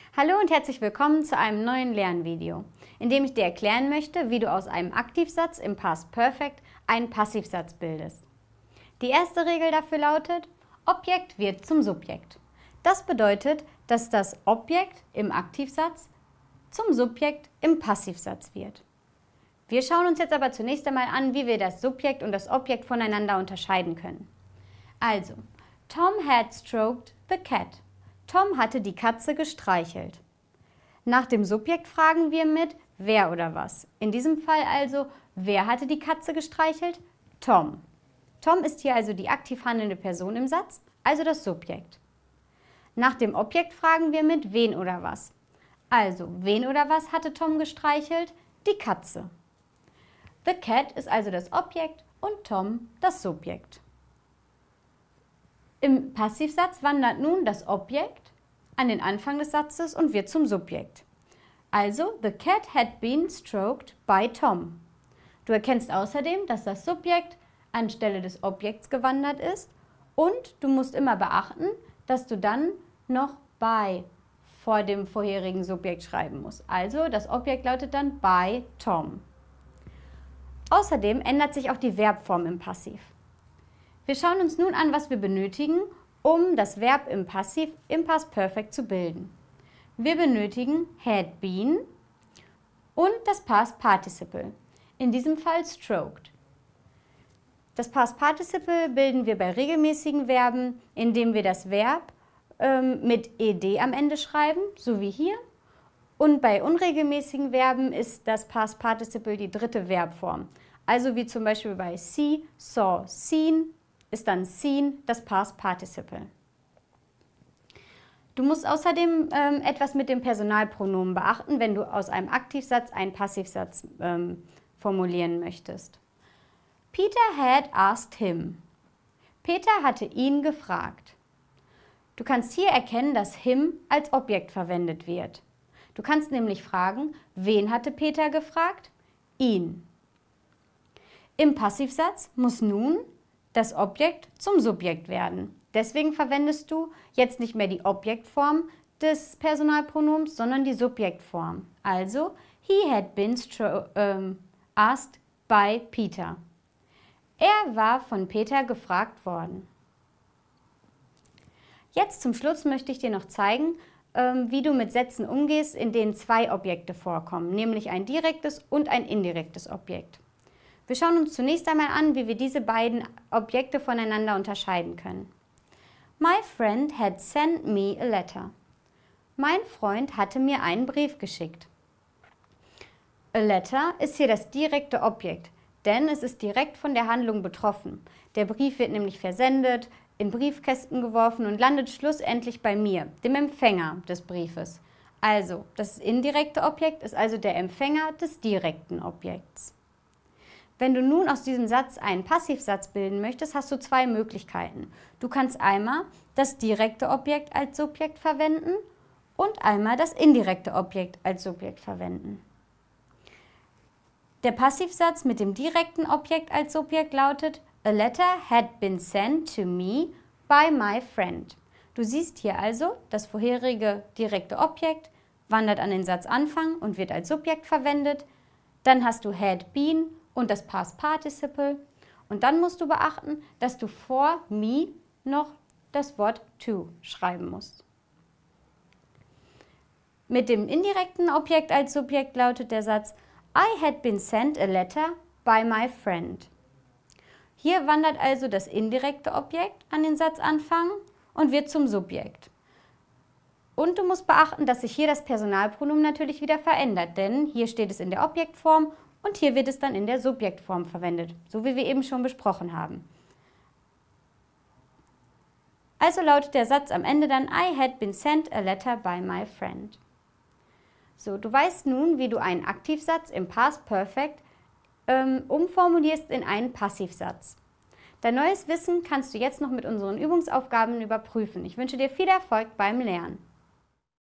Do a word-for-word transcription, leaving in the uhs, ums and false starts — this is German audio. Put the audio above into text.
Hallo und herzlich willkommen zu einem neuen Lernvideo, in dem ich dir erklären möchte, wie du aus einem Aktivsatz im Past Perfect einen Passivsatz bildest. Die erste Regel dafür lautet, Objekt wird zum Subjekt. Das bedeutet, dass das Objekt im Aktivsatz zum Subjekt im Passivsatz wird. Wir schauen uns jetzt aber zunächst einmal an, wie wir das Subjekt und das Objekt voneinander unterscheiden können. Also, Tom had stroked the cat. Tom hatte die Katze gestreichelt. Nach dem Subjekt fragen wir mit wer oder was. In diesem Fall also, wer hatte die Katze gestreichelt? Tom. Tom ist hier also die aktiv handelnde Person im Satz, also das Subjekt. Nach dem Objekt fragen wir mit wen oder was. Also, wen oder was hatte Tom gestreichelt? Die Katze. The cat ist also das Objekt und Tom das Subjekt. Im Passivsatz wandert nun das Objekt an den Anfang des Satzes und wird zum Subjekt. Also, the cat had been stroked by Tom. Du erkennst außerdem, dass das Subjekt anstelle des Objekts gewandert ist und du musst immer beachten, dass du dann noch by vor dem vorherigen Subjekt schreiben musst. Also, das Objekt lautet dann by Tom. Außerdem ändert sich auch die Verbform im Passiv. Wir schauen uns nun an, was wir benötigen, um das Verb im Passiv im Past Perfect zu bilden. Wir benötigen had been und das Past Participle, in diesem Fall stroked. Das Past Participle bilden wir bei regelmäßigen Verben, indem wir das Verb ähm, mit ed am Ende schreiben, so wie hier. Und bei unregelmäßigen Verben ist das Past Participle die dritte Verbform. Also wie zum Beispiel bei see, saw, seen, ist dann seen das Past Participle. Du musst außerdem ähm, etwas mit dem Personalpronomen beachten, wenn du aus einem Aktivsatz einen Passivsatz ähm, formulieren möchtest. Peter had asked him. Peter hatte ihn gefragt. Du kannst hier erkennen, dass him als Objekt verwendet wird. Du kannst nämlich fragen, wen hatte Peter gefragt? Ihn. Im Passivsatz muss nun das Objekt zum Subjekt werden. Deswegen verwendest du jetzt nicht mehr die Objektform des Personalpronoms, sondern die Subjektform. Also, he had been ähm, asked by Peter. Er war von Peter gefragt worden. Jetzt zum Schluss möchte ich dir noch zeigen, ähm, wie du mit Sätzen umgehst, in denen zwei Objekte vorkommen, nämlich ein direktes und ein indirektes Objekt. Wir schauen uns zunächst einmal an, wie wir diese beiden Objekte voneinander unterscheiden können. My friend had sent me a letter. Mein Freund hatte mir einen Brief geschickt. A letter ist hier das direkte Objekt, denn es ist direkt von der Handlung betroffen. Der Brief wird nämlich versendet, in Briefkästen geworfen und landet schlussendlich bei mir, dem Empfänger des Briefes. Also, das indirekte Objekt ist also der Empfänger des direkten Objekts. Wenn du nun aus diesem Satz einen Passivsatz bilden möchtest, hast du zwei Möglichkeiten. Du kannst einmal das direkte Objekt als Subjekt verwenden und einmal das indirekte Objekt als Subjekt verwenden. Der Passivsatz mit dem direkten Objekt als Subjekt lautet A letter had been sent to me by my friend. Du siehst hier also, das vorherige direkte Objekt wandert an den Satzanfang und wird als Subjekt verwendet. Dann hast du had been und das Past Participle. Und dann musst du beachten, dass du vor me noch das Wort to schreiben musst. Mit dem indirekten Objekt als Subjekt lautet der Satz I had been sent a letter by my friend. Hier wandert also das indirekte Objekt an den Satzanfang und wird zum Subjekt. Und du musst beachten, dass sich hier das Personalpronomen natürlich wieder verändert, denn hier steht es in der Objektform und hier wird es dann in der Subjektform verwendet, so wie wir eben schon besprochen haben. Also lautet der Satz am Ende dann I had been sent a letter by my friend. So, du weißt nun, wie du einen Aktivsatz im Past Perfect ähm, umformulierst in einen Passivsatz. Dein neues Wissen kannst du jetzt noch mit unseren Übungsaufgaben überprüfen. Ich wünsche dir viel Erfolg beim Lernen.